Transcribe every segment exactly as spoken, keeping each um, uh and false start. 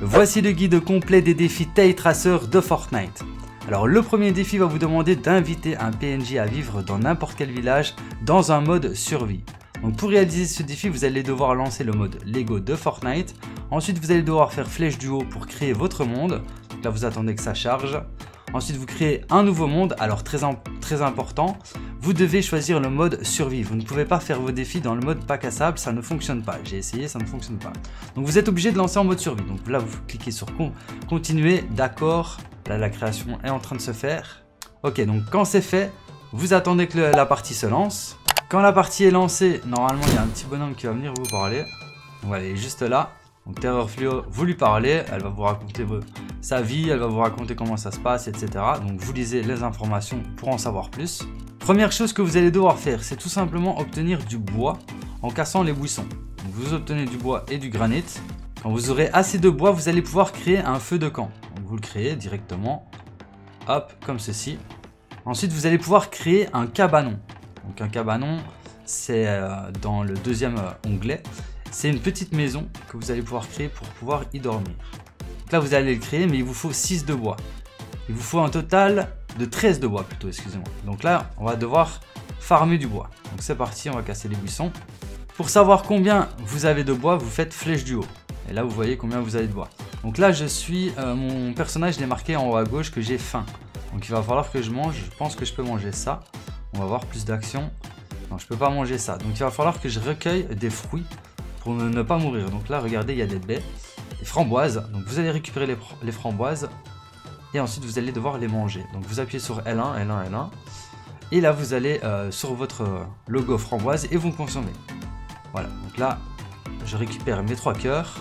Voici le guide complet des défis Tail Tracer de Fortnite. Alors le premier défi va vous demander d'inviter un P N J à vivre dans n'importe quel village dans un mode survie. Donc pour réaliser ce défi, vous allez devoir lancer le mode Lego de Fortnite. Ensuite vous allez devoir faire flèche du haut pour créer votre monde. Donc là vous attendez que ça charge. Ensuite vous créez un nouveau monde. Alors très, très important, vous devez choisir le mode survie. Vous ne pouvez pas faire vos défis dans le mode bac à sable, ça ne fonctionne pas. J'ai essayé, ça ne fonctionne pas. Donc vous êtes obligé de lancer en mode survie. Donc là vous cliquez sur continuer, d'accord. Là la création est en train de se faire. Ok, donc quand c'est fait, vous attendez que le, la partie se lance. Quand la partie est lancée, normalement il y a un petit bonhomme qui va venir vous parler. Voilà, il est juste là. Donc Terreur Fluo, vous lui parlez, elle va vous raconter vos, sa vie, elle va vous raconter comment ça se passe, et cetera. Donc vous lisez les informations pour en savoir plus. Première chose que vous allez devoir faire, c'est tout simplement obtenir du bois en cassant les buissons. Donc vous obtenez du bois et du granit. Quand vous aurez assez de bois, vous allez pouvoir créer un feu de camp. Donc vous le créez directement, hop, comme ceci. Ensuite, vous allez pouvoir créer un cabanon. Donc un cabanon, c'est euh, dans le deuxième euh, onglet. C'est une petite maison que vous allez pouvoir créer pour pouvoir y dormir. Donc là, vous allez le créer, mais il vous faut six de bois. Il vous faut un total de treize de bois plutôt, excusez-moi. Donc là, on va devoir farmer du bois. Donc c'est parti, on va casser les buissons. Pour savoir combien vous avez de bois, vous faites flèche du haut. Et là, vous voyez combien vous avez de bois. Donc là, je suis, euh, mon personnage, il est marqué en haut à gauche que j'ai faim. Donc il va falloir que je mange. Je pense que je peux manger ça. On va voir plus d'action. Non, je peux pas manger ça. Donc il va falloir que je recueille des fruits pour ne pas mourir. Donc là, regardez, il y a des baies, des framboises. Donc vous allez récupérer les, les framboises et ensuite vous allez devoir les manger. Donc vous appuyez sur L un, L un, L un et là vous allez euh, sur votre logo framboise et vous consommez. Voilà, donc là je récupère mes trois cœurs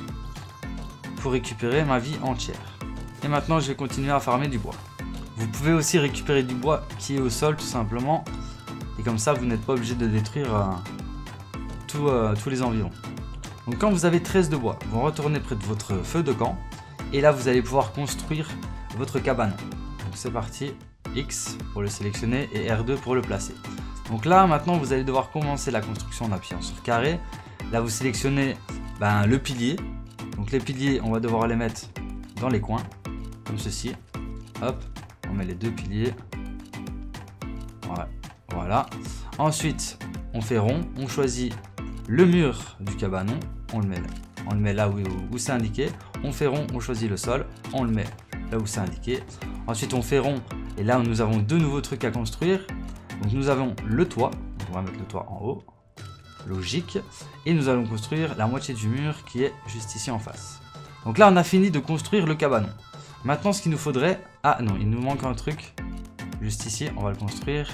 pour récupérer ma vie entière. Et maintenant je vais continuer à farmer du bois. Vous pouvez aussi récupérer du bois qui est au sol tout simplement. Et comme ça vous n'êtes pas obligé de détruire euh, tout, euh, tous les environs. Donc quand vous avez treize de bois, vous retournez près de votre feu de camp. Et là vous allez pouvoir construire votre cabanon. Donc c'est parti, X pour le sélectionner et R deux pour le placer. Donc là maintenant vous allez devoir commencer la construction en appuyant sur carré. Là vous sélectionnez ben, le pilier. Donc les piliers on va devoir les mettre dans les coins. Comme ceci. Hop, on met les deux piliers. Voilà. Voilà. Ensuite on fait rond, on choisit le mur du cabanon, on le met là, on le met là où, où, où c'est indiqué. On fait rond, on choisit le sol, on le met là où c'est indiqué. Ensuite on fait rond et là nous avons deux nouveaux trucs à construire. Donc nous avons le toit, donc on va mettre le toit en haut, logique. Et nous allons construire la moitié du mur qui est juste ici en face. Donc là on a fini de construire le cabanon. Maintenant ce qu'il nous faudrait, ah non il nous manque un truc, juste ici on va le construire.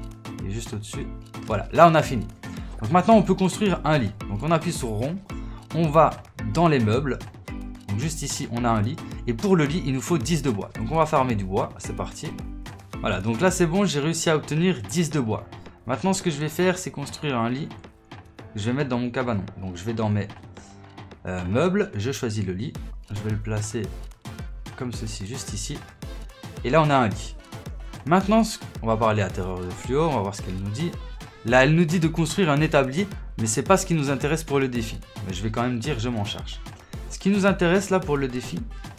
Et juste au-dessus, voilà, là on a fini. Donc maintenant on peut construire un lit. Donc on appuie sur rond, on va dans les meubles. Donc juste ici on a un lit. Et pour le lit il nous faut dix de bois. Donc on va farmer du bois, c'est parti. Voilà, donc là c'est bon, j'ai réussi à obtenir dix de bois. Maintenant ce que je vais faire c'est construire un lit. Je vais mettre dans mon cabanon. Donc je vais dans mes euh, meubles, je choisis le lit. Je vais le placer comme ceci, juste ici. Et là on a un lit. Maintenant on va parler à Terreur Fluo, on va voir ce qu'elle nous dit. Là, elle nous dit de construire un établi, mais c'est pas ce qui nous intéresse pour le défi. Mais je vais quand même dire, je m'en charge. Ce qui nous intéresse là pour le défi,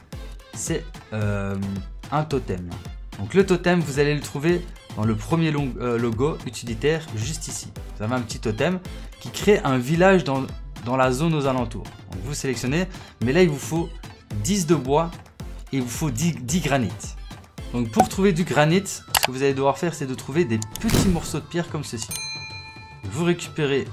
c'est euh, un totem. Donc le totem, vous allez le trouver dans le premier long, euh, logo utilitaire, juste ici. Vous avez un petit totem qui crée un village dans, dans la zone aux alentours. Donc vous sélectionnez, mais là il vous faut dix de bois et il vous faut dix, dix granites. Donc pour trouver du granit, ce que vous allez devoir faire, c'est de trouver des petits morceaux de pierre comme ceci. Vous récupérez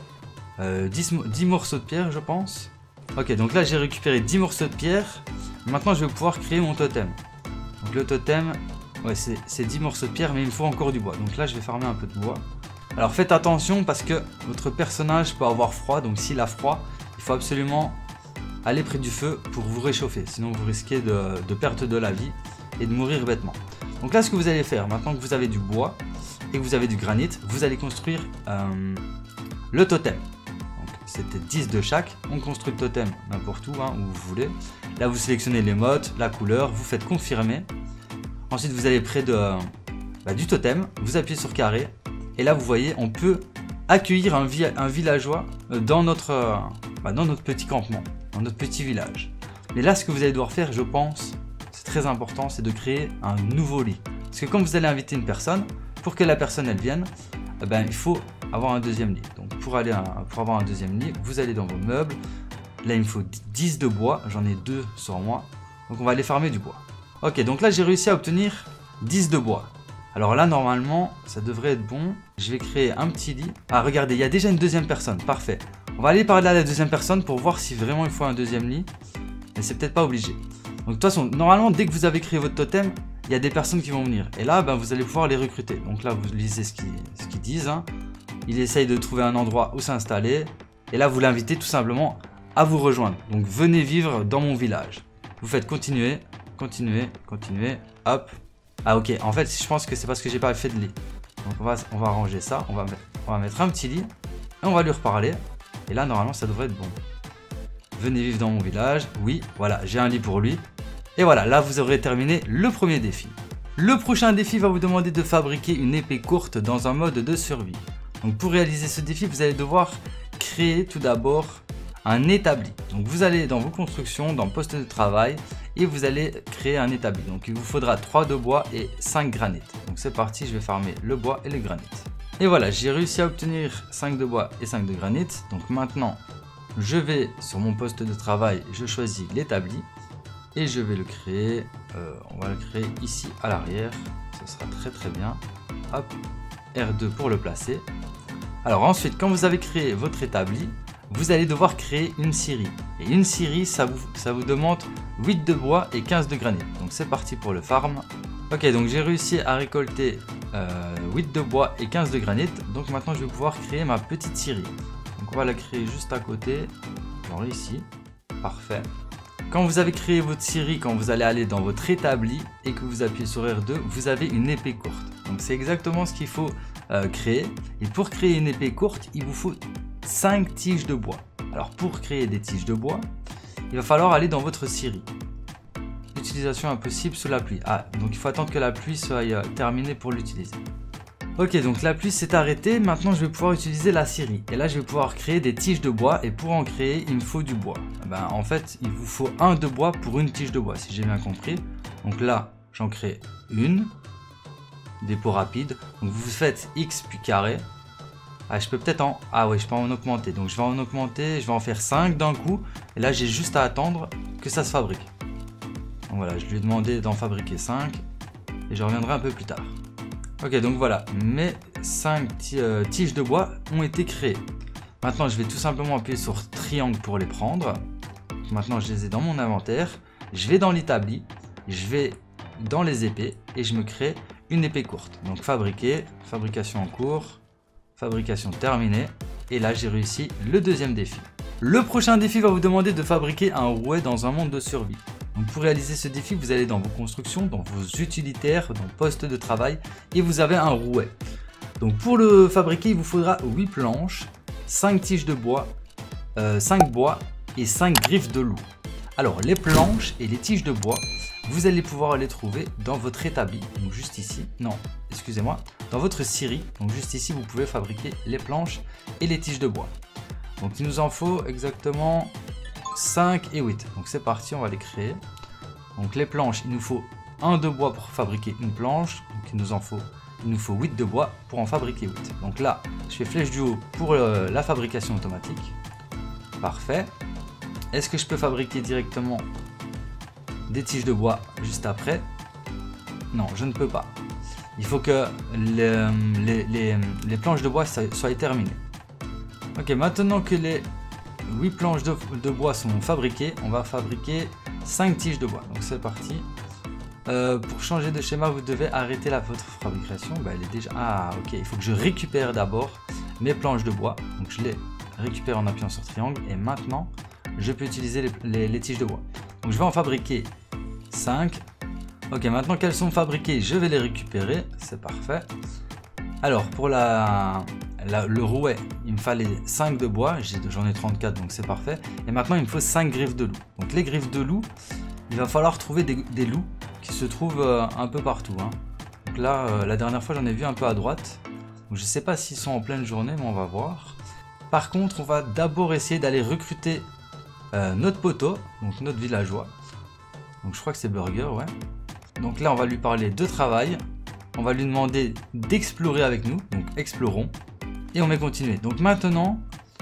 euh, dix, dix morceaux de pierre, je pense. Ok, donc là j'ai récupéré dix morceaux de pierre. Maintenant je vais pouvoir créer mon totem. Donc le totem, ouais, c'est dix morceaux de pierre, mais il me faut encore du bois. Donc là je vais farmer un peu de bois. Alors faites attention parce que votre personnage peut avoir froid. Donc s'il a froid, il faut absolument aller près du feu pour vous réchauffer. Sinon vous risquez de, de perdre de la vie et de mourir bêtement. Donc là ce que vous allez faire, maintenant que vous avez du bois et que vous avez du granit, vous allez construire euh, le totem. C'était dix de chaque, on construit le totem n'importe où, hein, où vous voulez. Là vous sélectionnez les modes, la couleur, vous faites confirmer. Ensuite vous allez près de, bah, du totem, vous appuyez sur carré. Et là vous voyez, on peut accueillir un, vi un villageois dans notre, euh, bah, dans notre petit campement, dans notre petit village. Mais là, ce que vous allez devoir faire, je pense, c'est très important, c'est de créer un nouveau lit. Parce que quand vous allez inviter une personne, pour que la personne elle vienne, eh ben, il faut avoir un deuxième lit. Donc pour, aller à, pour avoir un deuxième lit, vous allez dans vos meubles. Là, il me faut dix de bois, j'en ai deux sur moi. Donc on va aller farmer du bois. Ok, donc là, j'ai réussi à obtenir dix de bois. Alors là, normalement, ça devrait être bon. Je vais créer un petit lit. Ah, regardez, il y a déjà une deuxième personne. Parfait. On va aller parler à la deuxième personne pour voir si vraiment il faut un deuxième lit. Mais c'est peut-être pas obligé. Donc de toute façon, normalement, dès que vous avez créé votre totem, il y a des personnes qui vont venir. Et là, ben, vous allez pouvoir les recruter. Donc là, vous lisez ce qu'ils ce qu'ils disent. Hein. Ils essayent de trouver un endroit où s'installer. Et là, vous l'invitez tout simplement à vous rejoindre. Donc venez vivre dans mon village. Vous faites continuer, continuer, continuer. Hop. Ah ok, en fait, je pense que c'est parce que j'ai pas fait de lit. Donc on va, on va arranger ça. On va, on va mettre un petit lit. Et on va lui reparler. Et là, normalement, ça devrait être bon. Venez vivre dans mon village. Oui, voilà, j'ai un lit pour lui. Et voilà, là, vous aurez terminé le premier défi. Le prochain défi va vous demander de fabriquer une épée courte dans un mode de survie. Donc pour réaliser ce défi, vous allez devoir créer tout d'abord un établi. Donc vous allez dans vos constructions, dans poste de travail et vous allez créer un établi. Donc il vous faudra trois de bois et cinq granites. Donc c'est parti, je vais farmer le bois et les granites. Et voilà, j'ai réussi à obtenir cinq de bois et cinq de granit. Donc maintenant, je vais sur mon poste de travail, je choisis l'établi et je vais le créer. Euh, on va le créer ici à l'arrière. Ce sera très très bien. Hop, R deux pour le placer. Alors ensuite, quand vous avez créé votre établi, vous allez devoir créer une scierie. Et une scierie, ça vous, ça vous demande huit de bois et quinze de granit. Donc c'est parti pour le farm. Ok, donc j'ai réussi à récolter euh, huit de bois et quinze de granit. Donc maintenant, je vais pouvoir créer ma petite scierie. Donc on va la créer juste à côté, genre ici. Parfait. Quand vous avez créé votre scierie, quand vous allez aller dans votre établi et que vous appuyez sur R deux, vous avez une épée courte. Donc c'est exactement ce qu'il faut euh, créer. Et pour créer une épée courte, il vous faut cinq tiges de bois. Alors pour créer des tiges de bois, il va falloir aller dans votre scierie. Utilisation impossible sous la pluie. Ah, donc il faut attendre que la pluie soit euh, terminée pour l'utiliser. Ok, donc la pluie s'est arrêtée. Maintenant, je vais pouvoir utiliser la scierie. Et là, je vais pouvoir créer des tiges de bois. Et pour en créer, il me faut du bois. Ben, en fait, il vous faut un de bois pour une tige de bois, si j'ai bien compris. Donc là, j'en crée une. Dépôt rapide. Donc vous faites X puis carré. Ah, je peux peut-être en... Ah ouais, je peux en augmenter. Donc je vais en augmenter, je vais en faire cinq d'un coup. Et là, j'ai juste à attendre que ça se fabrique. Donc voilà, je lui ai demandé d'en fabriquer cinq. Et je reviendrai un peu plus tard. Ok, donc voilà, mes cinq tiges de bois ont été créées. Maintenant, je vais tout simplement appuyer sur triangle pour les prendre. Maintenant, je les ai dans mon inventaire. Je vais dans l'établi, je vais dans les épées et je me crée une épée courte. Donc fabriquer, fabrication en cours, fabrication terminée. Et là, j'ai réussi le deuxième défi. Le prochain défi va vous demander de fabriquer un rouet dans un monde de survie. Donc pour réaliser ce défi, vous allez dans vos constructions, dans vos utilitaires, dans poste de travail et vous avez un rouet. Donc pour le fabriquer, il vous faudra huit planches, cinq tiges de bois, euh, cinq bois et cinq griffes de loup. Alors les planches et les tiges de bois, vous allez pouvoir les trouver dans votre établi, donc juste ici, non, excusez-moi, dans votre scierie, donc juste ici vous pouvez fabriquer les planches et les tiges de bois. Donc il nous en faut exactement cinq et huit. Donc c'est parti, on va les créer. Donc les planches, il nous faut un de bois pour fabriquer une planche. Donc il nous en faut, il nous faut huit de bois pour en fabriquer huit. Donc là, je fais flèche du haut pour euh, la fabrication automatique. Parfait. Est-ce que je peux fabriquer directement des tiges de bois juste après? Non, je ne peux pas. Il faut que les, les, les, les planches de bois soient terminées. Ok, maintenant que les huit planches de, de bois sont fabriquées, on va fabriquer cinq tiges de bois. Donc c'est parti. Euh, pour changer de schéma, vous devez arrêter la, votre fabrication. Bah, elle est déjà... Ah ok, il faut que je récupère d'abord mes planches de bois. Donc je les récupère en appuyant sur triangle. Et maintenant, je peux utiliser les, les, les tiges de bois. Donc je vais en fabriquer cinq. Ok, maintenant qu'elles sont fabriquées, je vais les récupérer. C'est parfait. Alors pour la... La, le rouet, il me fallait cinq de bois, j'en ai, ai trente-quatre donc c'est parfait. Et maintenant il me faut cinq griffes de loup. Donc les griffes de loup, il va falloir trouver des, des loups qui se trouvent euh, un peu partout. Hein. Donc là, euh, la dernière fois j'en ai vu un peu à droite. Donc je ne sais pas s'ils sont en pleine journée, mais on va voir. Par contre, on va d'abord essayer d'aller recruter euh, notre poteau, donc notre villageois. Donc je crois que c'est Burger, ouais. Donc là on va lui parler de travail. On va lui demander d'explorer avec nous, donc explorons. Et on va continuer. Donc maintenant,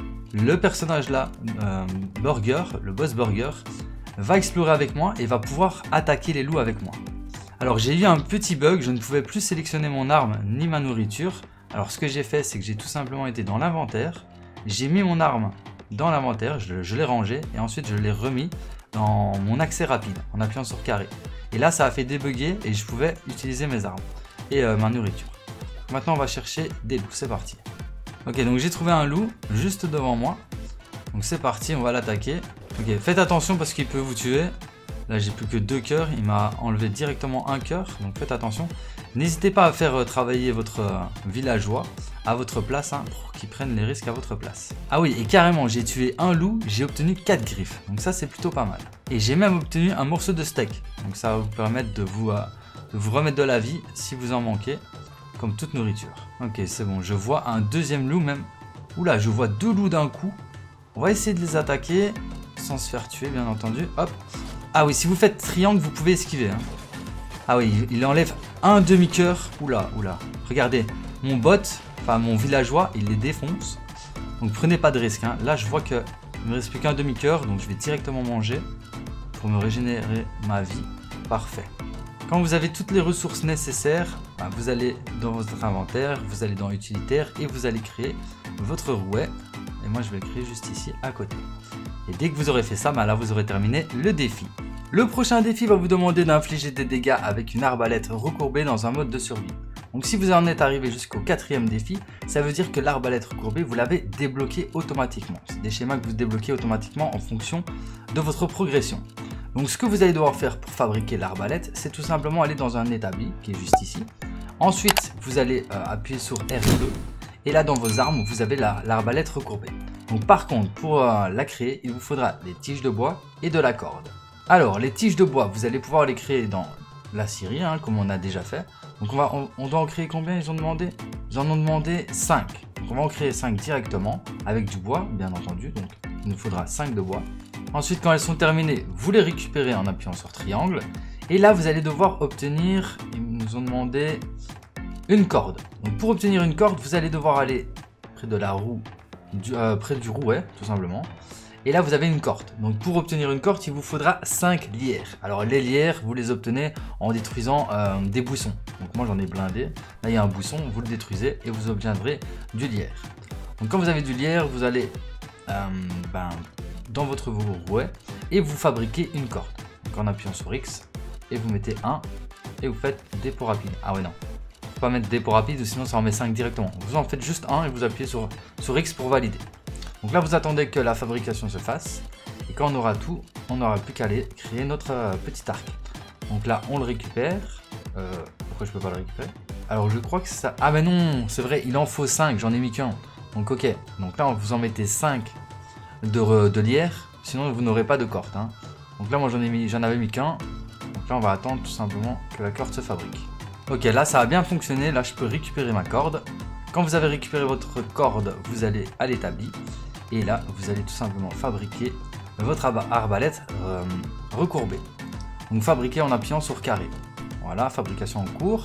le personnage là, euh, Burger, le boss Burger, va explorer avec moi et va pouvoir attaquer les loups avec moi. Alors j'ai eu un petit bug, je ne pouvais plus sélectionner mon arme ni ma nourriture. Alors ce que j'ai fait, c'est que j'ai tout simplement été dans l'inventaire. J'ai mis mon arme dans l'inventaire, je, je l'ai rangé et ensuite je l'ai remis dans mon accès rapide en appuyant sur carré. Et là ça a fait débugger et je pouvais utiliser mes armes et euh, ma nourriture. Maintenant on va chercher des loups, c'est parti. Ok, donc j'ai trouvé un loup juste devant moi. Donc c'est parti, on va l'attaquer. Ok, faites attention parce qu'il peut vous tuer. Là j'ai plus que deux cœurs, il m'a enlevé directement un cœur, donc faites attention. N'hésitez pas à faire euh, travailler votre euh, villageois à votre place, hein, pour qu'ils prennent les risques à votre place. Ah oui, et carrément j'ai tué un loup, j'ai obtenu quatre griffes, donc ça c'est plutôt pas mal. Et j'ai même obtenu un morceau de steak, donc ça va vous permettre de vous, euh, de vous remettre de la vie si vous en manquez, comme toute nourriture. Ok, c'est bon, je vois un deuxième loup même. Oula, je vois deux loups d'un coup. On va essayer de les attaquer sans se faire tuer, bien entendu. Hop. Ah oui, si vous faites triangle, vous pouvez esquiver. Hein. Ah oui, il enlève un demi-cœur. Oula, oula. Regardez, mon bot, enfin mon villageois, il les défonce. Donc prenez pas de risque. Hein. Là, je vois qu'il ne me reste plus qu'un demi-cœur, donc je vais directement manger pour me régénérer ma vie. Parfait. Quand vous avez toutes les ressources nécessaires, bah, vous allez dans votre inventaire, vous allez dans utilitaire et vous allez créer votre rouet. Et moi, je vais le créer juste ici à côté. Et dès que vous aurez fait ça, bah, là, vous aurez terminé le défi. Le prochain défi va vous demander d'infliger des dégâts avec une arbalète recourbée dans un mode de survie. Donc si vous en êtes arrivé jusqu'au quatrième défi, ça veut dire que l'arbalète recourbée, vous l'avez débloquée automatiquement. C'est des schémas que vous débloquez automatiquement en fonction de votre progression. Donc ce que vous allez devoir faire pour fabriquer l'arbalète, c'est tout simplement aller dans un établi, qui est juste ici. Ensuite, vous allez euh, appuyer sur R deux. Et là, dans vos armes, vous avez l'arbalète recourbée. Donc par contre, pour euh, la créer, il vous faudra des tiges de bois et de la corde. Alors, les tiges de bois, vous allez pouvoir les créer dans la scierie, hein, comme on a déjà fait. Donc on, va, on, on doit en créer combien ils ont demandé? Ils en ont demandé cinq. Donc on va en créer cinq directement, avec du bois, bien entendu. Donc il nous faudra cinq de bois. Ensuite, quand elles sont terminées, vous les récupérez en appuyant sur triangle. Et là, vous allez devoir obtenir, ils nous ont demandé une corde. Donc pour obtenir une corde, vous allez devoir aller près de la roue, du, euh, près du rouet, tout simplement. Et là, vous avez une corde. Donc pour obtenir une corde, il vous faudra cinq lierres. Alors les lierres, vous les obtenez en détruisant euh, des buissons. Donc moi, j'en ai blindé. Là, il y a un buisson, vous le détruisez et vous obtiendrez du lierre. Donc quand vous avez du lierre, vous allez euh, ben, dans votre rouet et vous fabriquez une corde. Donc en appuyant sur X et vous mettez un et vous faites dépôt rapide. Ah ouais, non. Faut pas mettre dépôt rapide ou sinon ça en met cinq directement. Vous en faites juste un et vous appuyez sur, sur X pour valider. Donc là, vous attendez que la fabrication se fasse. Et quand on aura tout, on n'aura plus qu'à aller créer notre euh, petit arc. Donc là, on le récupère. Euh, pourquoi je peux pas le récupérer? Alors, je crois que ça... Ah ben non, c'est vrai, il en faut cinq, j'en ai mis qu'un. Donc ok, donc là, vous en mettez cinq de, de lierre. Sinon, vous n'aurez pas de corde. Hein. Donc là, moi, j'en ai mis, j'en avais mis qu'un. Donc là, on va attendre tout simplement que la corde se fabrique. Ok, là, ça a bien fonctionné. Là, je peux récupérer ma corde. Quand vous avez récupéré votre corde, vous allez à l'établi. Et là, vous allez tout simplement fabriquer votre arbalète euh, recourbée. Donc fabriquer en appuyant sur carré. Voilà, fabrication en cours.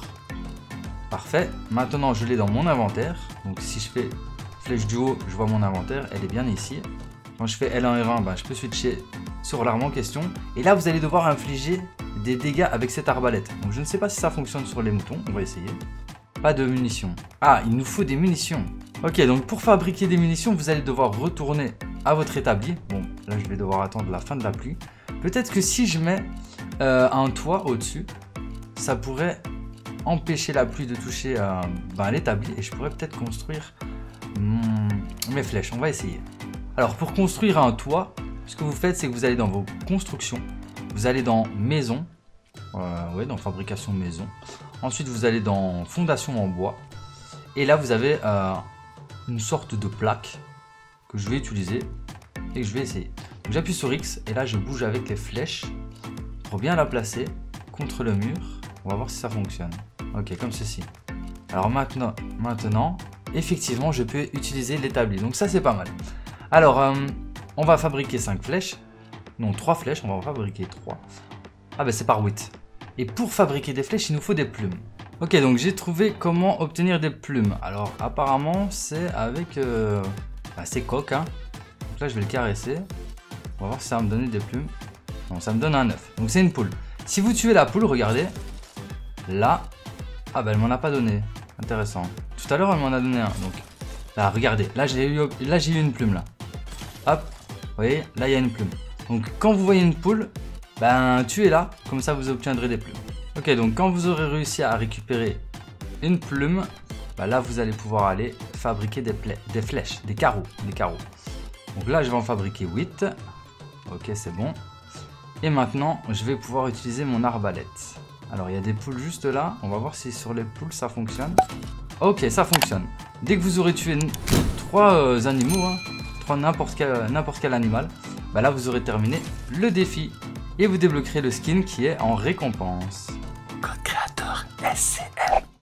Parfait. Maintenant, je l'ai dans mon inventaire. Donc si je fais flèche du haut, je vois mon inventaire. Elle est bien ici. Quand je fais L un R un, ben, je peux switcher sur l'arme en question. Et là, vous allez devoir infliger des dégâts avec cette arbalète. Donc je ne sais pas si ça fonctionne sur les moutons. On va essayer. Pas de munitions. Ah, il nous faut des munitions. Ok, donc pour fabriquer des munitions, vous allez devoir retourner à votre établi. Bon, là, je vais devoir attendre la fin de la pluie. Peut-être que si je mets euh, un toit au-dessus, ça pourrait empêcher la pluie de toucher euh, ben, l'établi. Et je pourrais peut-être construire hmm, mes flèches. On va essayer. Alors, pour construire un toit, ce que vous faites, c'est que vous allez dans vos constructions. Vous allez dans maison. Euh, ouais, dans fabrication maison. Ensuite, vous allez dans fondation en bois. Et là, vous avez euh, une sorte de plaque que je vais utiliser et que je vais essayer. J'appuie sur X et là, je bouge avec les flèches pour bien la placer contre le mur. On va voir si ça fonctionne. Ok, comme ceci. Alors maintenant, maintenant effectivement, je peux utiliser l'établi. Donc ça, c'est pas mal. Alors, euh, on va fabriquer cinq flèches. Non, trois flèches, on va en fabriquer trois. Ah bah c'est par huit. Et pour fabriquer des flèches, il nous faut des plumes. Ok, donc j'ai trouvé comment obtenir des plumes. Alors apparemment, c'est avec euh, bah, ces coques. Hein. Donc là, je vais le caresser. On va voir si ça va me donner des plumes. Non, ça me donne un œuf. Donc c'est une poule. Si vous tuez la poule, regardez. Là. Ah bah elle m'en a pas donné. Intéressant. Tout à l'heure, elle m'en a donné un. Donc là, regardez. Là, j'ai eu, là, j'ai eu une plume là. Hop. Vous voyez, là, il y a une plume. Donc quand vous voyez une poule, ben tuez-la. Comme ça, vous obtiendrez des plumes. Ok, donc quand vous aurez réussi à récupérer une plume, bah là vous allez pouvoir aller fabriquer des, des flèches, des carreaux, des carreaux. Donc là je vais en fabriquer huit. Ok, c'est bon. Et maintenant je vais pouvoir utiliser mon arbalète. Alors il y a des poules juste là. On va voir si sur les poules ça fonctionne. Ok, ça fonctionne. Dès que vous aurez tué trois euh, animaux, hein, trois n'importe quel, n'importe quel animal, bah là vous aurez terminé le défi. Et vous débloquerez le skin qui est en récompense. Code créateur S C M.